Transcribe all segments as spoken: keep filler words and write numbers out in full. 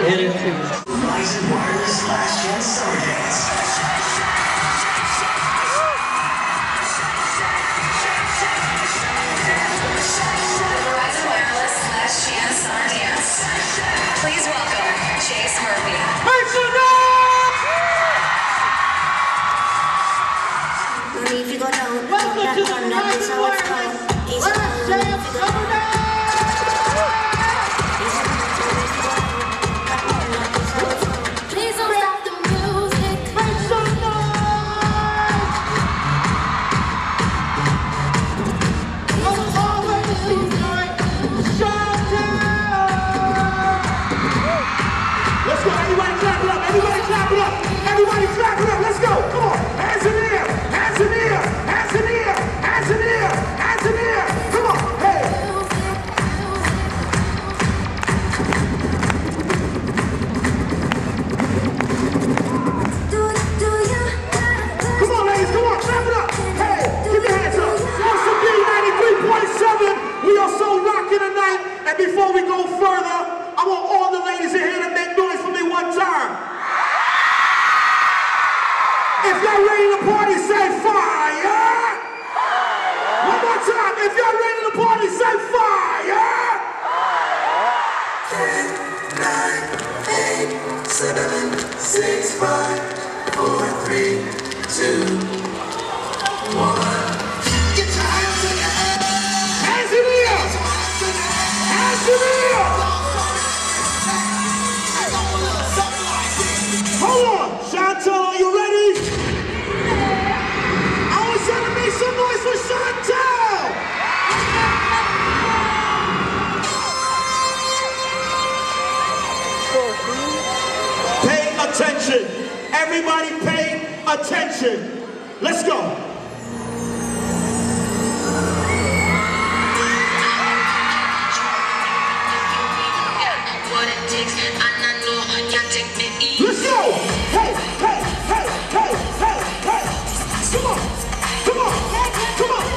Hit it. Verizon Wireless Last Chance Summer Dance. Verizon Wireless Last Chance Summer Dance. Please welcome Chase Murphy. Make some noise! Welcome to the Verizon Wireless Last Chance Summer Dance. Everybody clap it up, let's go, come on, hands in the air, hands in the air, hands in the air, hands in the air, hands in the air, come on, hey. Come on ladies, come on, clap it up, hey, keep your hands up. Once again, ninety-three point seven, we are so rocking tonight, and before we go further, I want all the ladies in here to make noise for me one time. If y'all ready to party, say fire! One more time, if y'all ready to party, say fire! ten, nine, eight, seven, six, five, four, three, two, one. Get your hands in the air! Hands in the air! Hands in the air! Hold on, Chantal, are you ready? I want you to make some noise for Chantal! Pay attention. Everybody pay attention. Let's go. Let's go! Hey, hey, hey, hey, hey, hey! Come on! Come on! Come on!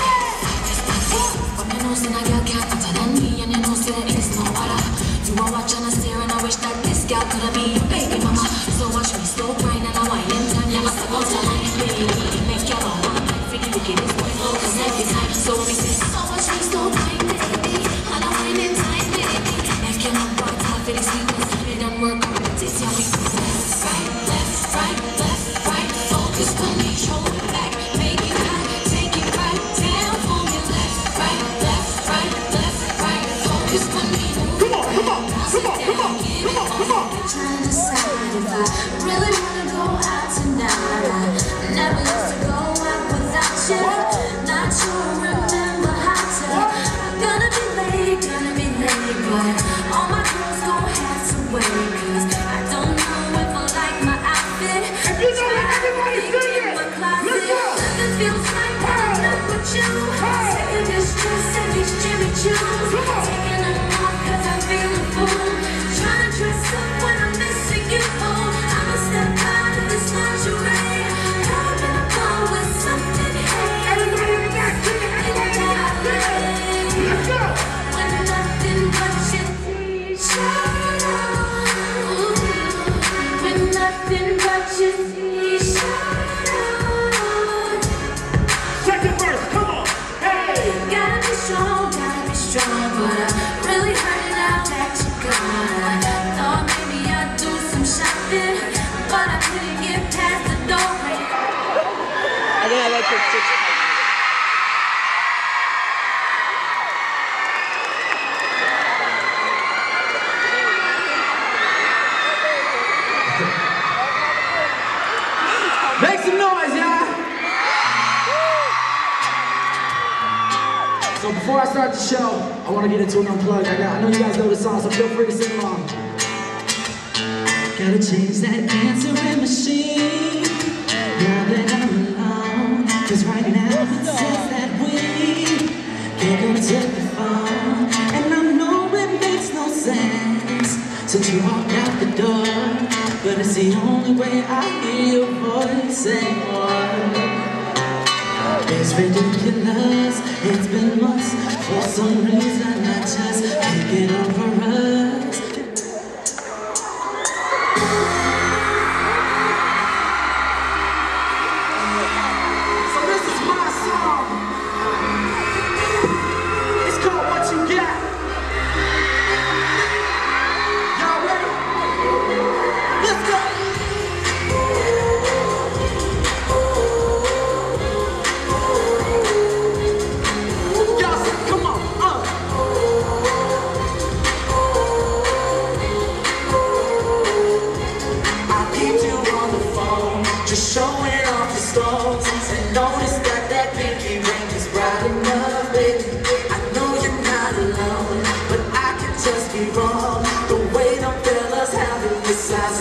You are watching us stare and I wish that this girl could have been your baby mama. So watch me slow grind and I wine in time. You must have gone to line, baby. Make your own one night for the wickedest boy. Cause every time, so we say, so watch me slow grind, baby. And I wine in time, baby. Make your own one time for the sweetness. It don't work on this, yeah, we go left, right, left, right, left, right. Focus on me, show it back. Make it high, take it right down for me. Left, right, left, right, left, right. Focus on me. Come on, come on, come on, come on, come on, come on. Trying to decide if I really wanna go out tonight. I never used to go out without you. Not sure remember how to. I'm gonna be late, gonna be late, but all my girls gon' have to wait. Cause I don't know if I like my outfit. If you know that, everybody sing it. Let's go. Nothing feels right when I'm not with you. Taking this dress and these Jimmy Choo's. Taking them off cause I'm feeling full. Trying to dress up when I'm missing you. I'ma step out of this lingerie. Caught in a bar with something, hey. Everybody in the back, sing it, everybody in the back, sing it. Let's go. When nothing but your t-shirt on. When nothing but your t-shirt on. Second verse, come on, hey. Gotta be strong, gotta be strong, but I'm really hurting now that you're gone. Thought maybe I'd do some shopping, but I couldn't get past the door. I think I like it six. Make some noise, y'all! So before I start the show, I want to get into an unplugged. I, got, I know you guys know the song, so feel free to sing along. Gotta change that answering machine now that I'm alone. Cause right now it says that we can't go take the phone. And I know it makes no sense since you walked out the door. But it's the only way I hear your voice anymore. It's ridiculous, it's been months. For some reason I just can't get over us.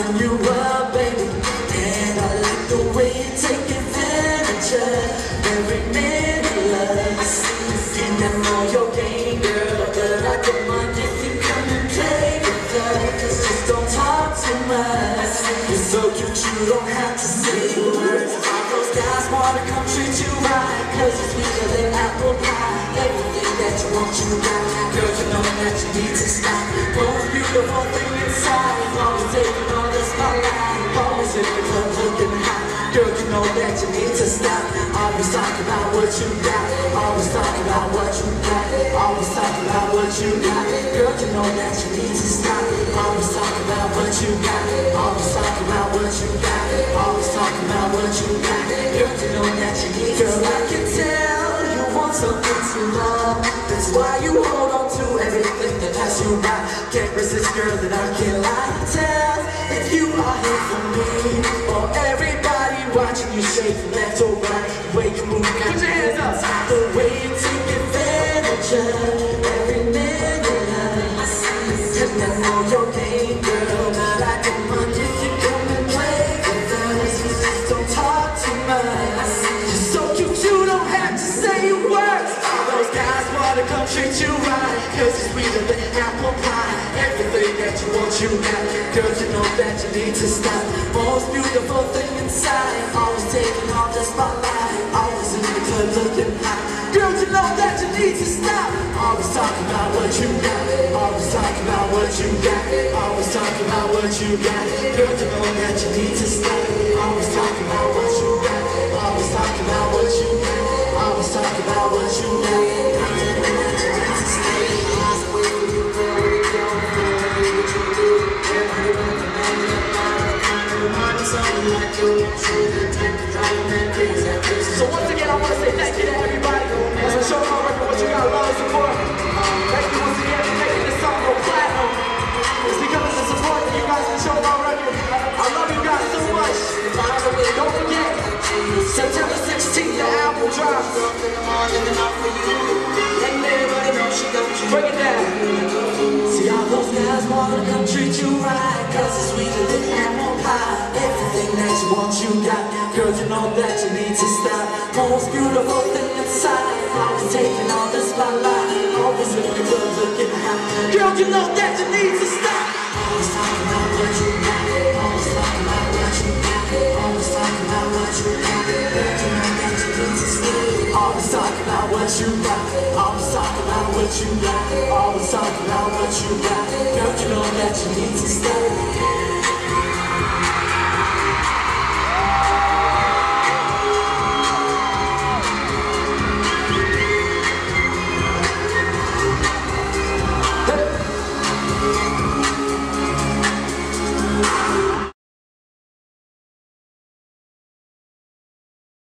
winding you up, baby. And I like the way you take advantage of every man you love. And I know your game, girl, but I don't mind if you come and play with us. Just don't talk too much. You're so cute, you don't have to say words. All those guys wanna come treat you right, cause it's sweeter than apple pie. Everything that you want, you got. Girl, you know that you need to stop. Most beautiful thing inside is always taking all the spotlight. Always in the club looking hot. Girl, you know that you need to stop. Always talk about what you got. Always talk about what you got. Always talk about what you got. Girl, you know that you need to stop. Always talk about what you got. Always talk about what you got. Always talk about what you got. Girl, you know that you need to stop. Girl, I can tell you want something to love. That's why you hold on to everything that passes you by. Can't resist, girl, that I can't lie. Tell if you are here for me or everybody watching you shake from left to right. The way you move, put your hands up. The way you take advantage of every man you love. And I know your game, girl, but I don't mind if you come and play with us. Just don't talk too much. You're so cute, you don't have to say words. All those guys wanna come treat you right, cause it's sweeter than apple pie. Everything that you want, you got. Girl, you know that you need to stop. Most beautiful thing inside, always taking all the spotlight. Always in the club looking hot. Girl, you know that you need to stop. Always talk about what you got. Always talk about what you got. Always talk about what you got. Girl, you know that you need to stop. Always talk about what you got. Always talk about what you got. Always talk about what you got. Girl, you know that you need to stop. So once again, I want to say thank you to everybody as a show on record what you got love and support. Thank you once again for making this song go platinum. It's because of the support that you guys can show on record. I love you guys so much. Don't forget, September sixteenth, the album drops. Break it down. See all those guys wanna come treat you right, cause it's sweeter than apple pie. Everything that you want, you got. Girl, you know that you need to stop. Most beautiful thing inside, always taking all the spotlight. Always in the club looking hot. Girl, you know that you need to stop. Always talk about what you got. Always talk about what you got. Always talk about what you got. Girl, you know that you need to stop. Always talk about what you got. Always talk about what you got. Always talk about what you got. Girl, you know that you need to stop.